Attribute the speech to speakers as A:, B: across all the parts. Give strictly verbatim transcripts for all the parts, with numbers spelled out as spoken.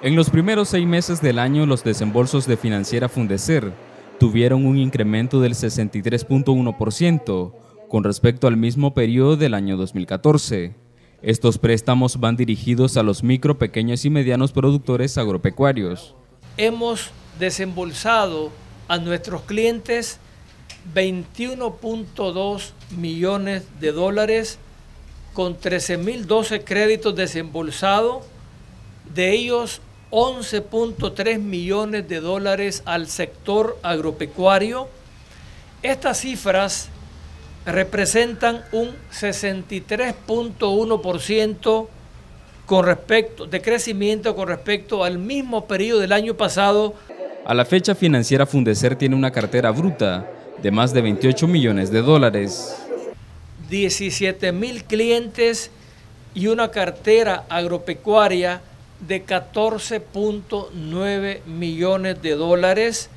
A: En los primeros seis meses del año, los desembolsos de Financiera Fundecer tuvieron un incremento del sesenta y tres punto uno por ciento con respecto al mismo periodo del año dos mil catorce. Estos préstamos van dirigidos a los micro, pequeños y medianos productores agropecuarios.
B: Hemos desembolsado a nuestros clientes veintiuno punto dos millones de dólares con trece mil doce créditos desembolsados, de ellos once punto tres millones de dólares al sector agropecuario. Estas cifras representan un sesenta y tres punto uno por ciento con respecto de crecimiento con respecto al mismo periodo del año pasado.
A: A la fecha, Financiera Fundecer tiene una cartera bruta de más de veintiocho millones de dólares.
B: diecisiete mil clientes y una cartera agropecuaria de catorce punto nueve millones de dólares.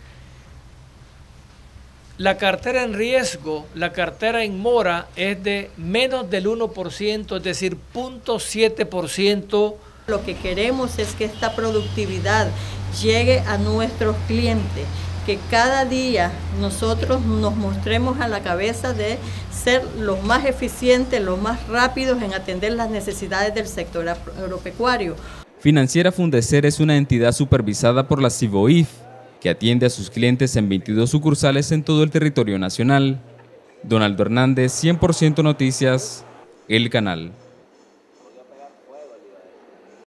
B: La cartera en riesgo, la cartera en mora es de menos del uno por ciento, es decir, cero punto siete por ciento.
C: Lo que queremos es que esta productividad llegue a nuestros clientes, que cada día nosotros nos mostremos a la cabeza de ser los más eficientes, los más rápidos en atender las necesidades del sector agropecuario.
A: Financiera Fundecer es una entidad supervisada por la CIVOIF, que atiende a sus clientes en veintidós sucursales en todo el territorio nacional. Donaldo Hernández, cien por ciento Noticias, El Canal.